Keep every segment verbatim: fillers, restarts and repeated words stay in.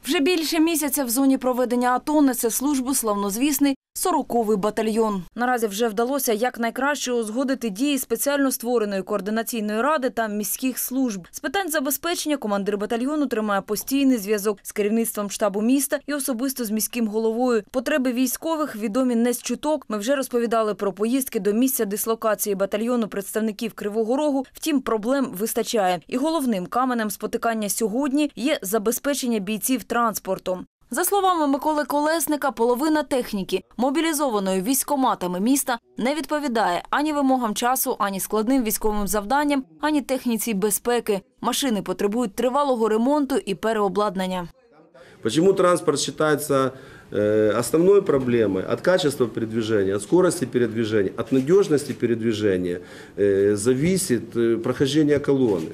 Вже більше місяця в зоні проведення АТО несе службу славнозвісний сороковий батальйон. Наразі вже вдалося якнайкраще узгодити дії спеціально створеної координаційної ради та міських служб. З питань забезпечення командир батальйону тримає постійний зв'язок з керівництвом штабу міста і особисто з міським головою. Потреби військових відомі не з чуток. Ми вже розповідали про поїздки до місця дислокації батальйону представників Кривого Рогу. Втім, проблем вистачає. І головним каменем спотикання сьогодні є забезпечення бійців транспортом. За словами Миколи Колесника, половина техніки, мобілізованої військкоматами міста, не відповідає ані вимогам часу, ані складним військовим завданням, ані техніці безпеки. Машини потребують тривалого ремонту і переобладнання. Почему транспорт считается основной проблемой? От качества передвижения, от скорости передвижения, от надежности передвижения зависит прохождение колонны.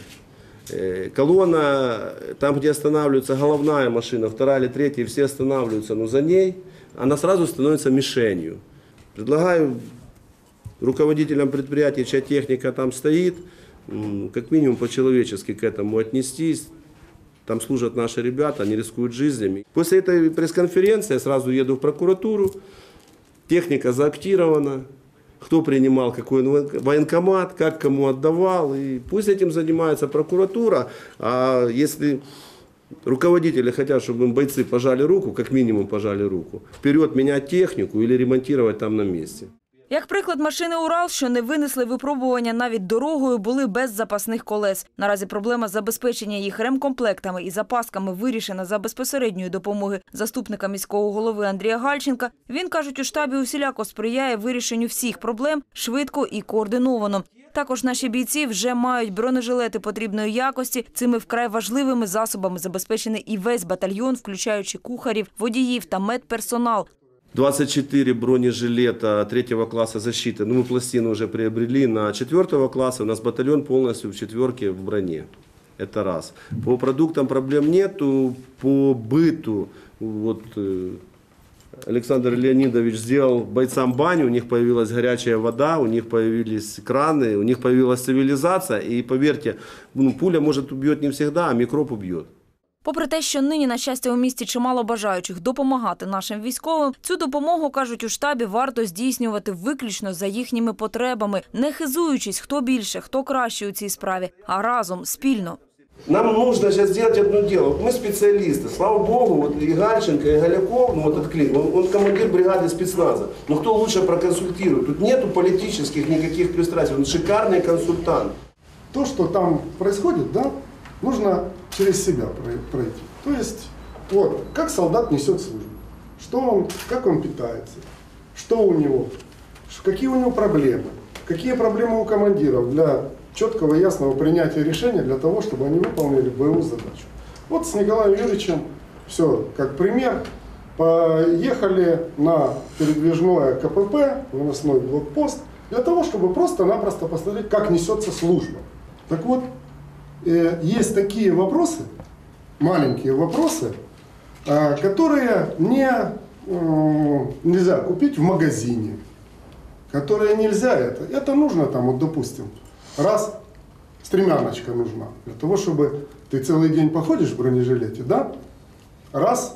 Колонна, там, где останавливается головная машина, вторая или третья, все останавливаются, но за ней она сразу становится мишенью. Предлагаю руководителям предприятия, чья техника там стоит, как минимум по-человечески к этому отнестись. Там служат наши ребята, они рискуют жизнями. После этой пресс-конференции я сразу еду в прокуратуру, техника заактирована. Кто принимал какой военкомат, как кому отдавал. И пусть этим занимается прокуратура. А если руководители хотят, чтобы им бойцы пожали руку, как минимум пожали руку, вперед менять технику или ремонтировать там на месте. Як приклад, машини «Урал», що не винесли випробування навіть дорогою, були без запасних колес. Наразі проблема забезпечення їх ремкомплектами і запасками вирішена за безпосередньої допомоги заступника міського голови Андрія Гальченка. Він, кажуть, у штабі усіляко сприяє вирішенню всіх проблем швидко і координовано. Також наші бійці вже мають бронежилети потрібної якості. Цими вкрай важливими засобами забезпечений і весь батальйон, включаючи кухарів, водіїв та медперсонал. двадцать четыре бронежилета третьего класса защиты. Ну, мы пластины уже приобрели на четвертого класса. У нас батальон полностью в четверке в броне. Это раз. По продуктам проблем нету. По быту. Вот Александр Леонидович сделал бойцам баню. У них появилась горячая вода, у них появились краны, у них появилась цивилизация. И поверьте, ну, пуля, может, убьет не всегда, а микроб убьет. Попри те, що нині, на щастя, у місті чимало бажаючих допомагати нашим військовим, цю допомогу, кажуть у штабі, варто здійснювати виключно за їхніми потребами, не хизуючись, хто більше, хто краще у цій справі, а разом, спільно. Нам нужно сейчас сделать одно дело. Мы специалисты. Слава Богу, вот и Гальченко, и Галяков, ну вот этот клин, он, он командир бригады спецназа. Но кто лучше проконсультирует? Тут нету политических никаких пристрастий. Он шикарный консультант. То, что там происходит, да, нужно через себя пройти. То есть, вот, как солдат несет службу, что он, как он питается, что у него, какие у него проблемы, какие проблемы у командиров для четкого и ясного принятия решения для того, чтобы они выполнили боевую задачу. Вот с Николаем Юрьевичем все, как пример, поехали на передвижное КПП, выносной блокпост, для того, чтобы просто-напросто посмотреть, как несется служба. Так вот, есть такие вопросы, маленькие вопросы, которые не, нельзя купить в магазине, которые нельзя это. Это нужно там, вот, допустим, раз стремяночка нужна, для того, чтобы ты целый день походишь в бронежилете, да? Раз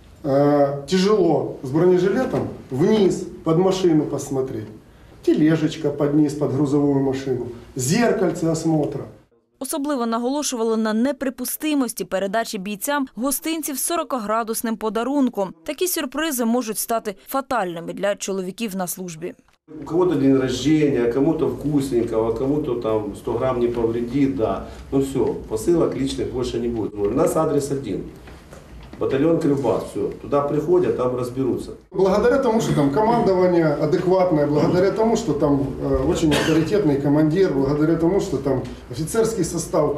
э, тяжело с бронежилетом вниз под машину посмотреть, тележечка под низ, под грузовую машину, зеркальце осмотра. Особливо наголошували на неприпустимості передачі бійцям гостинців з сорокаградусним подарунком. Такі сюрпризи можуть стати фатальними для чоловіків на службі. У кого-то день рождения, кому-то вкусненького, кому-то там сто грамм не повредит, да. Ну все, посылок личных больше не будет. У нас адрес один. Батальон Кривбас, все. Туда приходят, там разберутся. Благодаря тому, что там командование адекватное, благодаря тому, что там э, очень авторитетный командир, благодаря тому, что там офицерский состав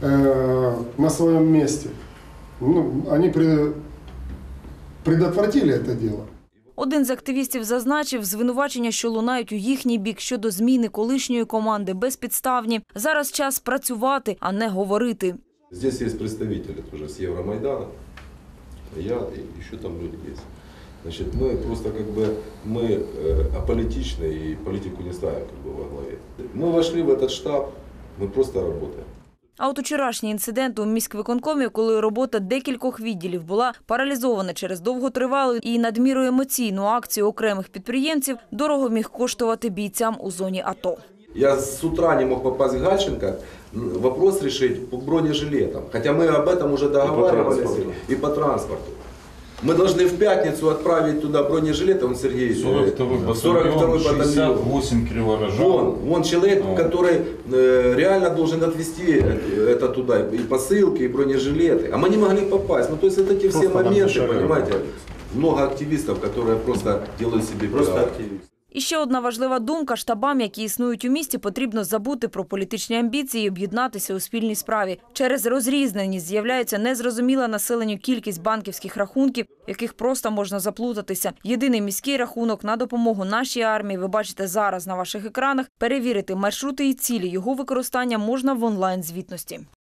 э, на своем месте, ну, они при, предотвратили это дело. Один з активістів зазначив, звинувачення, що лунають у їхній бік щодо зміни колишньої команди, безпідставні. Зараз час працювати, а не говорити. Здесь есть представители тоже с Евромайдана. Я и еще там люди есть. Значит, мы просто как бы мы э, аполитичны и политику не ставим как бы во главе. Мы вошли в этот штаб, мы просто работаем. А от учорашній інцидент у міськвиконкомі, коли робота декількох відділів була паралізована через довготривалу і надміру емоційну акцію окремих підприємців, дорого міг коштувати бійцям у зоні АТО. Я с утра не мог попасть в Гальченко, вопрос решить по бронежилетам. Хотя мы об этом уже договаривались и по транспорту. И по транспорту. Мы должны в пятницу отправить туда бронежилеты, он Сергей, сорок второй батальон, шестьдесят восемь криворожан. Вон, вон человек, О. который э, реально должен отвезти это туда, и посылки, и бронежилеты. А мы не могли попасть. Ну, то есть, это те все Просто моменты, понимаете, много активистов, которые просто делают себе Просто пиар. активист. І ще одна важлива думка – штабам, які існують у місті, потрібно забути про політичні амбіції і об'єднатися у спільній справі. Через розрізненість з'являється незрозуміла населенню кількість банківських рахунків, в яких просто можна заплутатися. Єдиний міський рахунок на допомогу нашій армії ви бачите зараз на ваших екранах. Перевірити маршрути і цілі його використання можна в онлайн-звітності.